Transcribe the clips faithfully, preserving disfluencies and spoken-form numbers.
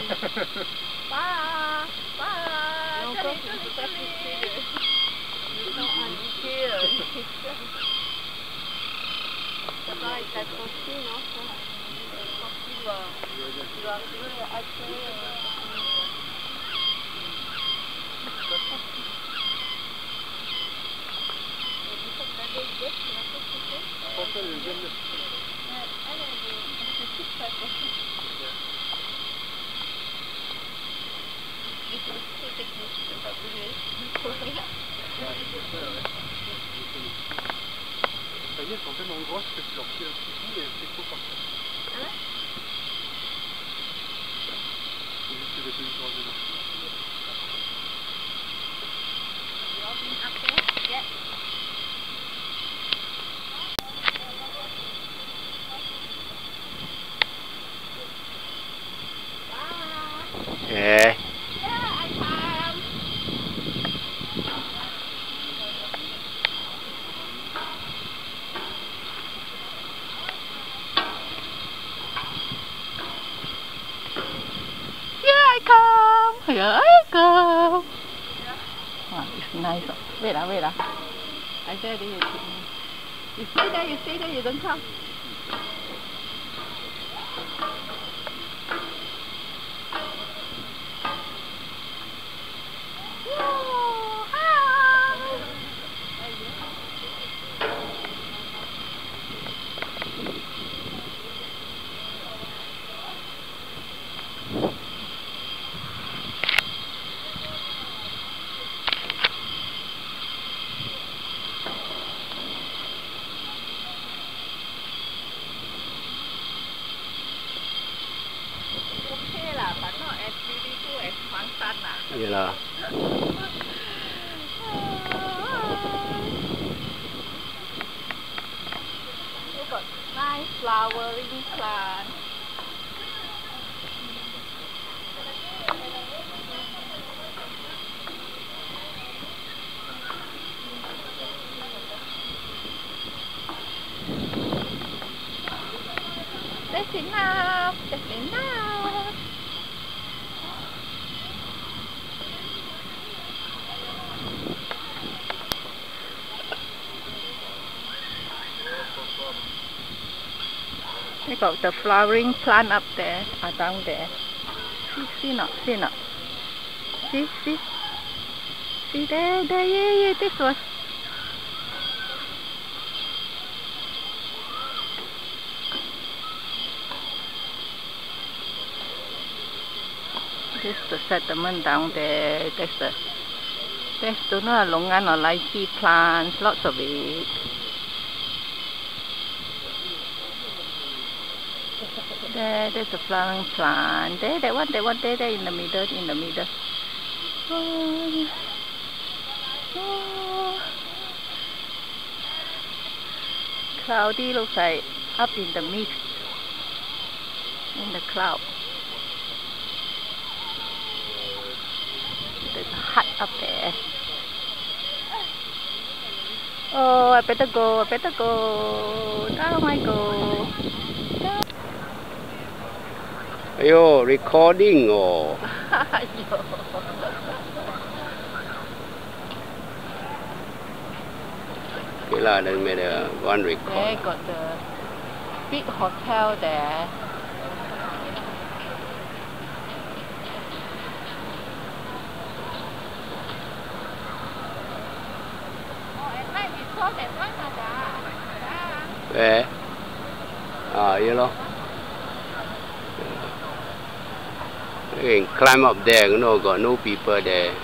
爸爸，这里这里这里。No one here. That's why that's coffee, no? Coffee lah. You are here, I say. Ça y est, elles sont tellement grosses que tu leur fais un petit coup et c'est trop parfait. Hein? C'est juste que j'ai fait une fois de Yeah. Here I come. Oh, it's nice. Wait, ah, wait. Ah. I said it. You stay there, you stay there, you don't come. Whoa, hi. Okay lah, but not as beautiful as Huangshan lah. Vậy là Look got nice flowering plant. That's enough. That's enough. They got the flowering plant up there, or down there. See, see not, see not. See, see. See there, there, yeah, yeah, this one. This is the settlement down there. There's the, there's don't know, longan or lychee plants, lots of it. There, there's a flowering plant. There, that one, that one, there, there, in the middle, in the middle. Oh, oh. Cloudy looks like up in the mist, in the cloud. There's a hut up there. Oh, I better go, I better go. Down I go. Down. Ayo, recording oh. Okay lah, then made a one record. There got the big hotel there. Where? Ah, you know. You can climb up there, you know, got no people there.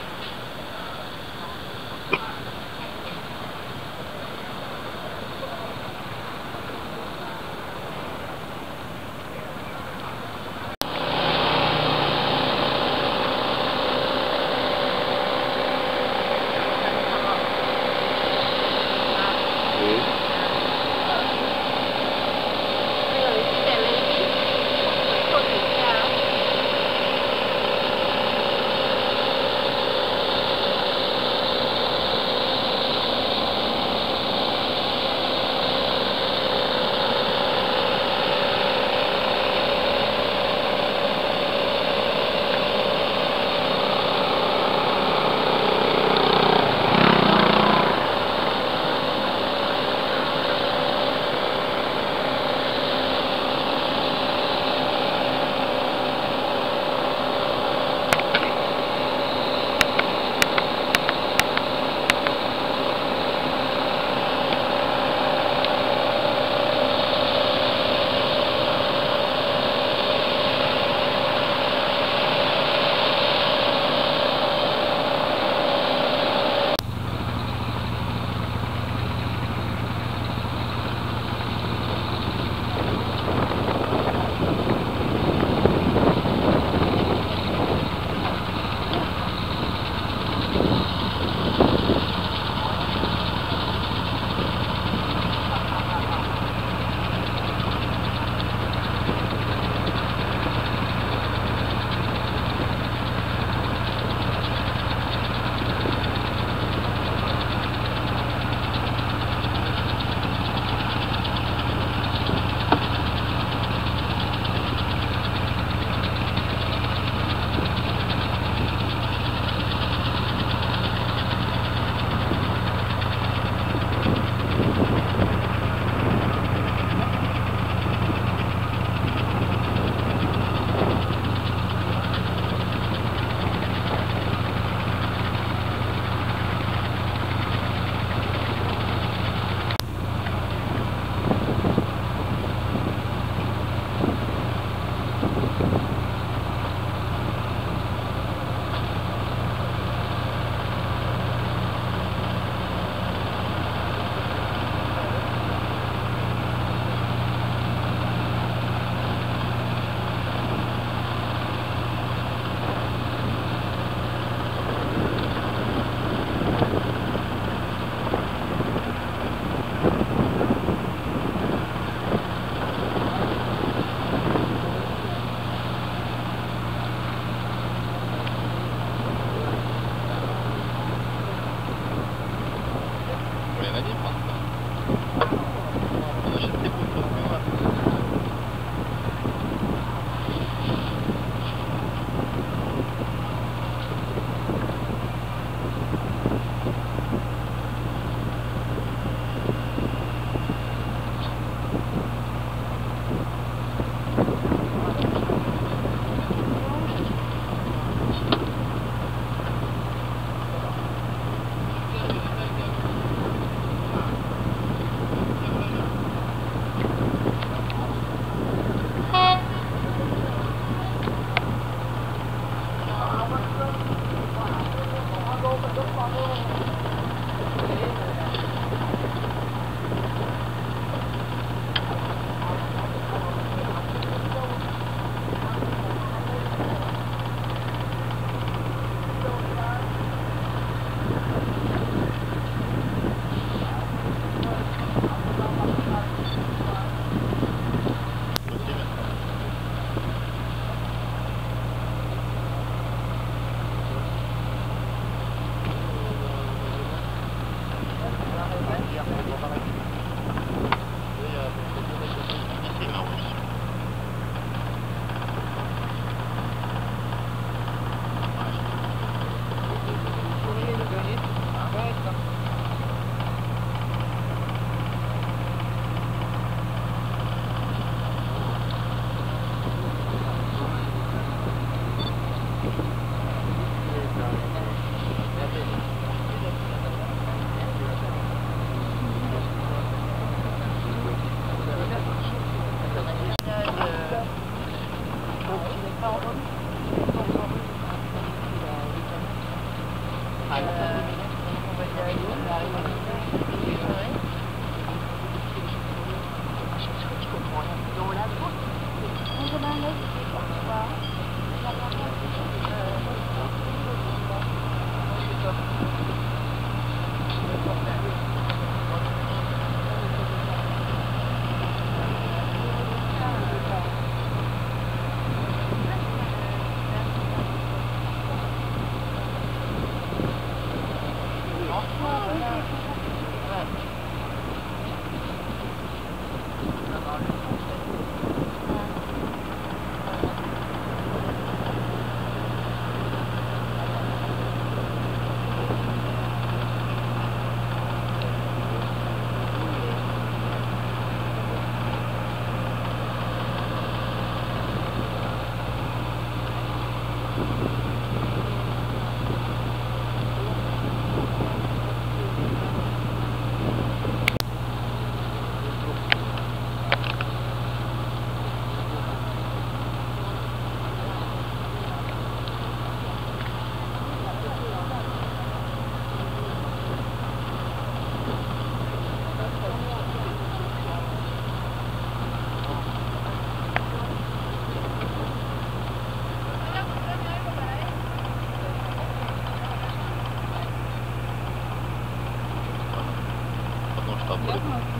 Stop.